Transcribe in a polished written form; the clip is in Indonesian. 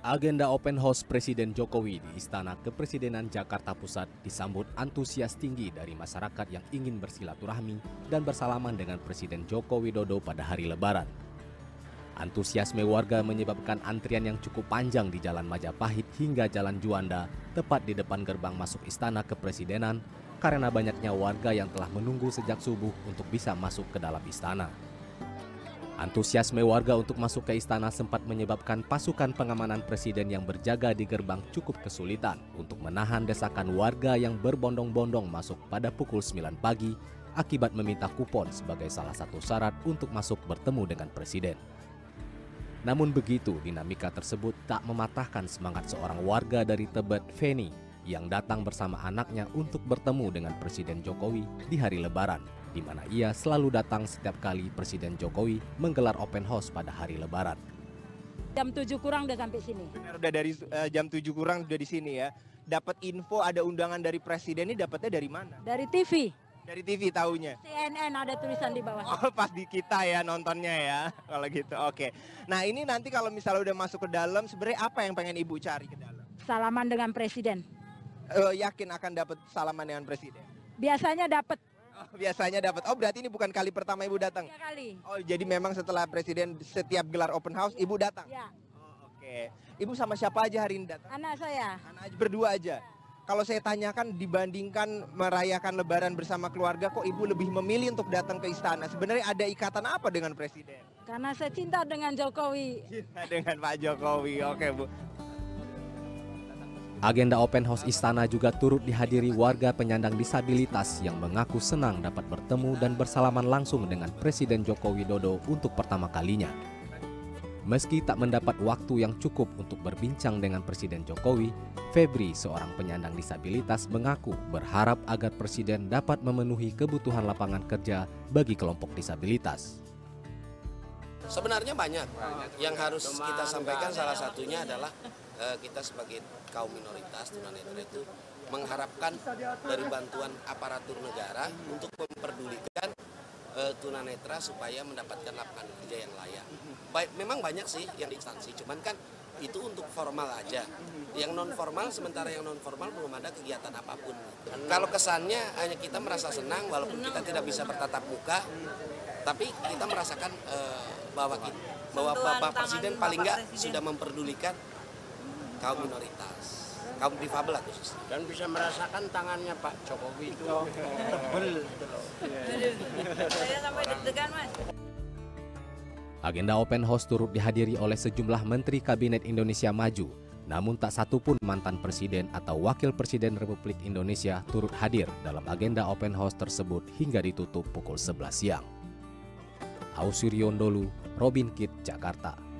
Agenda open house Presiden Jokowi di Istana Kepresidenan Jakarta Pusat disambut antusias tinggi dari masyarakat yang ingin bersilaturahmi dan bersalaman dengan Presiden Joko Widodo pada hari Lebaran. Antusiasme warga menyebabkan antrian yang cukup panjang di Jalan Majapahit hingga Jalan Juanda, tepat di depan gerbang masuk Istana Kepresidenan, karena banyaknya warga yang telah menunggu sejak subuh untuk bisa masuk ke dalam istana. Antusiasme warga untuk masuk ke istana sempat menyebabkan pasukan pengamanan presiden yang berjaga di gerbang cukup kesulitan untuk menahan desakan warga yang berbondong-bondong masuk pada pukul 9 pagi akibat meminta kupon sebagai salah satu syarat untuk masuk bertemu dengan presiden. Namun begitu, dinamika tersebut tak mematahkan semangat seorang warga dari Tebet, Feni, yang datang bersama anaknya untuk bertemu dengan Presiden Jokowi di hari Lebaran, di mana ia selalu datang setiap kali Presiden Jokowi menggelar open house pada hari Lebaran. Jam 7 kurang udah sampai sini. Benar, udah dari jam 7 kurang udah di sini ya. Dapat info ada undangan dari Presiden ini dapatnya dari mana? Dari TV. Dari TV taunya. CNN ada tulisan di bawah. Oh, pas di kita ya nontonnya ya. Kalau gitu, oke. Nah ini nanti kalau misalnya udah masuk ke dalam, sebenarnya apa yang pengen Ibu cari ke dalam? Salaman dengan presiden. Yakin akan dapat salaman dengan Presiden? Biasanya dapat. Oh, biasanya dapat. Oh, berarti ini bukan kali pertama Ibu datang? 3 kali. Oh, jadi memang setelah Presiden setiap gelar open house Ibu datang? Ya. Oh, oke. Ibu sama siapa aja hari ini datang? Anak saya. Anak aja berdua aja. Kalau saya tanyakan dibandingkan merayakan Lebaran bersama keluarga, kok Ibu lebih memilih untuk datang ke istana? Sebenarnya ada ikatan apa dengan Presiden? Karena saya cinta dengan Jokowi. Cinta dengan Pak Jokowi. Oke, Bu. Agenda open house istana juga turut dihadiri warga penyandang disabilitas yang mengaku senang dapat bertemu dan bersalaman langsung dengan Presiden Joko Widodo untuk pertama kalinya. Meski tak mendapat waktu yang cukup untuk berbincang dengan Presiden Jokowi, Febri, seorang penyandang disabilitas, mengaku berharap agar Presiden dapat memenuhi kebutuhan lapangan kerja bagi kelompok disabilitas. Sebenarnya banyak yang harus kita sampaikan, salah satunya adalah kita sebagai kaum minoritas tunanetra itu mengharapkan dari bantuan aparatur negara untuk memperdulikan tunanetra supaya mendapatkan lapangan kerja yang layak. Memang banyak sih yang instansi, cuman kan itu untuk formal aja. Yang non formal, sementara yang non formal belum ada kegiatan apapun. Kalau kesannya hanya kita merasa senang walaupun kita tidak bisa bertatap muka, tapi kita merasakan bahwa Bapak Presiden paling nggak sudah memperdulikan kaum minoritas, kaum difabel khususnya. Dan bisa merasakan tangannya Pak Jokowi itu tebel gitu loh. Saya sampai deg-degan, Mas. Agenda open house turut dihadiri oleh sejumlah Menteri Kabinet Indonesia Maju, namun tak satu pun mantan Presiden atau Wakil Presiden Republik Indonesia turut hadir dalam agenda open house tersebut hingga ditutup pukul 11 siang. Ausirion Dholu, Robin Kitt, Jakarta.